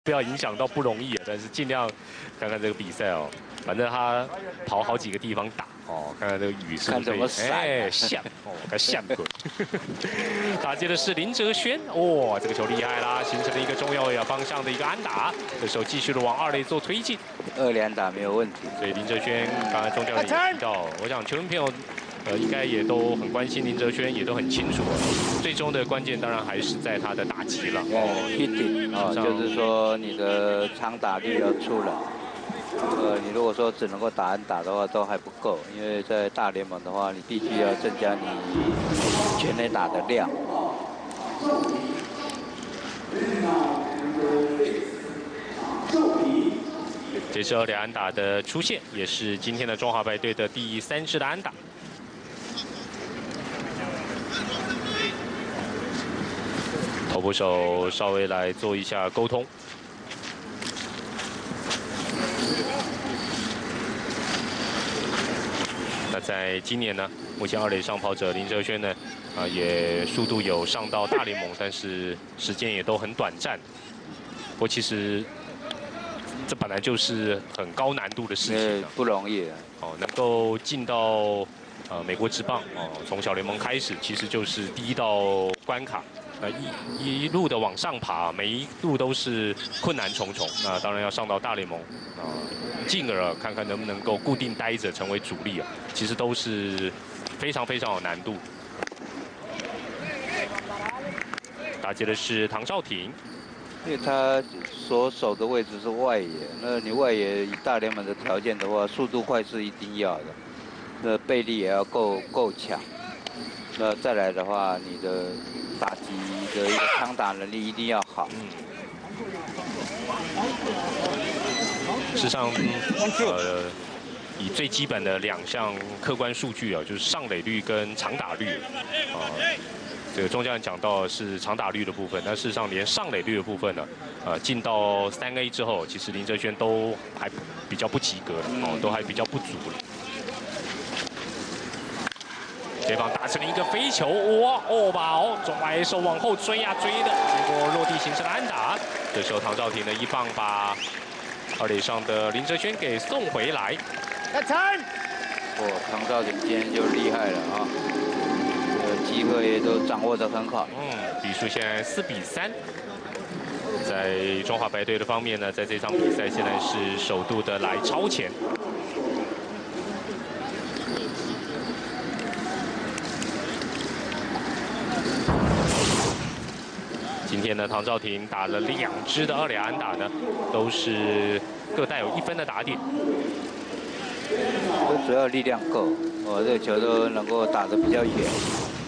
不要影响到不容易啊，但是尽量看看这个比赛哦。反正他跑好几个地方打哦，看看这个雨是不是像哦，该像个。打接的是林哲轩，哇，这个球厉害啦，形成了一个中右方向的一个安打。这时候继续的往二垒做推进， 二垒安打没有问题。 所以林哲轩刚才钟教练也提到，我想球迷朋友应该也都很关心林哲轩，也都很清楚。最终的关键当然还是在他的打击了。 hitting 哦，就是说你的长打率要出来。你如果说只能够打安打的话，都还不够，因为在大联盟的话，你必须要增加你全垒打的量。 这是二垒安打的出现，也是今天的中华白队的第3支的安打。投捕手稍微来做一下沟通。那在今年呢，目前二垒上跑者林哲轩呢，也速度有上到大联盟，但是时间也都很短暂。不过其实这本来就是很高难度的事情， 不容易哦，能够进到美国职棒哦，从小联盟开始，其实就是第一道关卡。一路的往上爬，每一路都是困难重重。那当然要上到大联盟进而看看能不能够固定待着成为主力啊，其实都是非常非常有难度。打接的是唐兆廷， 因为他所守的位置是外野，那你外野以大联盟的条件的话，速度快是一定要的，那臂力也要够强。那再来的话，你的打击的一个长打能力一定要好。 事实上，以最基本的2项客观数据啊，就是上垒率跟长打率这个钟教练讲到是长打率的部分，但事实上连上垒率的部分呢，进到3A 之后，其实林哲轩都还比较不及格了，都还比较不足了。前方打成了一个飞球，哇，中外手往后追呀追的，结果落地形成了安打。这时候唐兆廷呢一棒把二垒上的林哲轩给送回来。 唐兆廷今天就厉害了啊！机会都掌握得很好。 比数现在4比3。在中华白队的方面呢，在这场比赛现在是首度的来超前。今天呢，唐兆廷打了2支的二垒安打呢，都是各带有1分的打点。 主要力量够，这个球都能够打得比较远。